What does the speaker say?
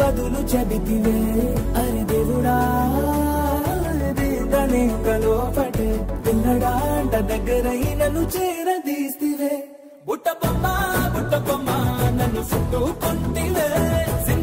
బదులు చెబితివే అరి దేవుడా దీదనే కలోపటే పిల్లడాంట దగ్గరై నన్ను చేరదీస్తివే బుట్ట బొమ్మ నన్ను చుట్టుకుంటివే